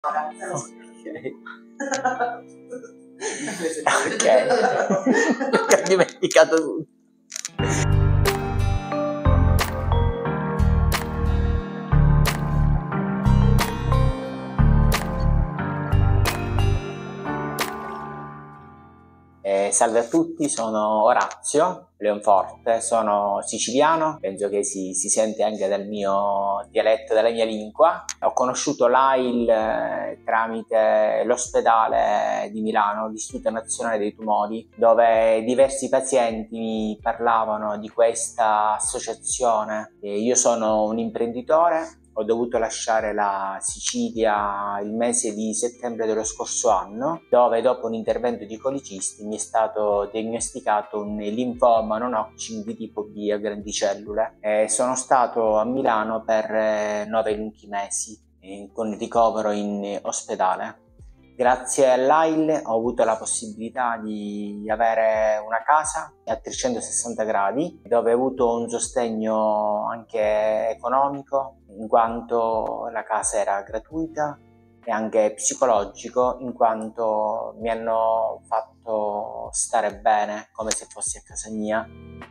Ok, ho dimenticato tutto. Salve a tutti, sono Orazio Leonforte, sono siciliano, penso che si sente anche dal mio dialetto, dalla mia lingua. Ho conosciuto l'AIL tramite l'ospedale di Milano, l'Istituto Nazionale dei Tumori, dove diversi pazienti mi parlavano di questa associazione. Io sono un imprenditore. Ho dovuto lasciare la Sicilia il mese di settembre dello scorso anno, dove dopo un intervento di colicisti mi è stato diagnosticato un linfoma non Hodgkin di tipo B a grandi cellule. Sono stato a Milano per 9 lunghi mesi con ricovero in ospedale. Grazie all'AIL ho avuto la possibilità di avere una casa a 360 gradi, dove ho avuto un sostegno anche economico, in quanto la casa era gratuita, e anche psicologico, in quanto mi hanno fatto stare bene come se fossi a casa mia.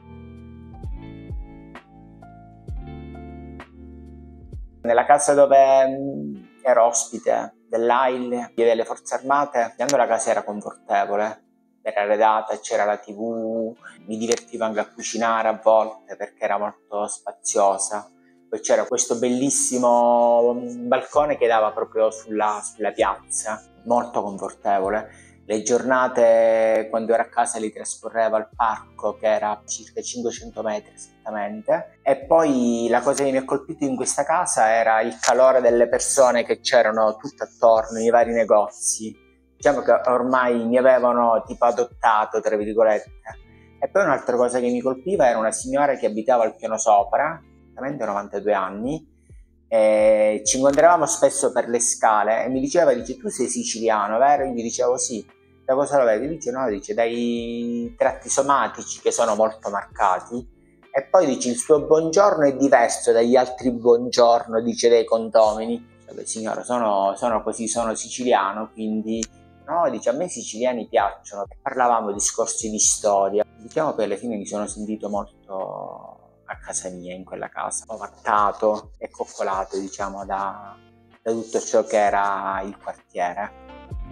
Nella casa dove ero ospite dell'AIL e delle forze armate, la casa era confortevole, era arredata, c'era la TV, mi divertivo anche a cucinare a volte perché era molto spaziosa. Poi c'era questo bellissimo balcone che dava proprio sulla piazza, molto confortevole. Le giornate quando ero a casa li trascorrevo al parco, che era a circa 500 metri esattamente. E poi la cosa che mi ha colpito in questa casa era il calore delle persone che c'erano tutto attorno, i vari negozi. Diciamo che ormai mi avevano tipo adottato, tra virgolette. E poi un'altra cosa che mi colpiva era una signora che abitava al piano sopra, esattamente 92 anni, e ci incontravamo spesso per le scale e mi diceva, tu sei siciliano, vero? Io gli dicevo sì. Da cosa lo vedi? Dice no, dice dai tratti somatici che sono molto marcati, e poi dice il suo buongiorno è diverso dagli altri buongiorno, dice, dei condomini. Beh, signora, sono così, sono siciliano, quindi no, dice a me i siciliani piacciono. Parlavamo di discorsi di storia, diciamo che alla fine mi sono sentito molto a casa mia in quella casa, ovattato e coccolato, diciamo, da tutto ciò che era il quartiere.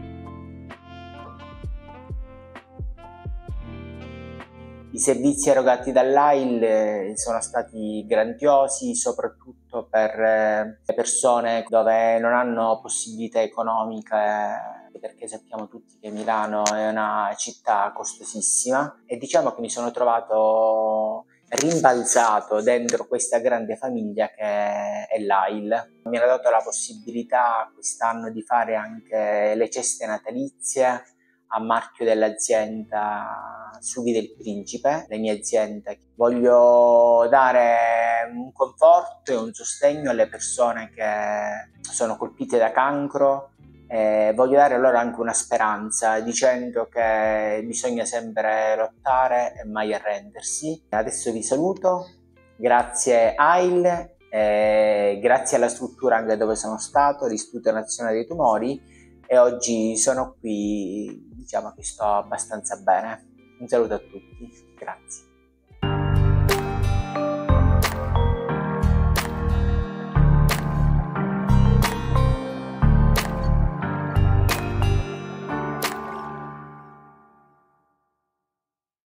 I servizi erogati dall'AIL sono stati grandiosi, soprattutto per le persone dove non hanno possibilità economiche, perché sappiamo tutti che Milano è una città costosissima, e diciamo che mi sono trovato rimbalzato dentro questa grande famiglia che è l'AIL. Mi hanno dato la possibilità quest'anno di fare anche le ceste natalizie a marchio dell'azienda Sughi del Principe, le mie aziende. Voglio dare un conforto e un sostegno alle persone che sono colpite da cancro, e voglio dare loro anche una speranza, dicendo che bisogna sempre lottare e mai arrendersi. Adesso vi saluto, grazie AIL, grazie alla struttura anche dove sono stato, l'Istituto Nazionale dei Tumori, e oggi sono qui, diciamo che sto abbastanza bene. Un saluto a tutti, grazie.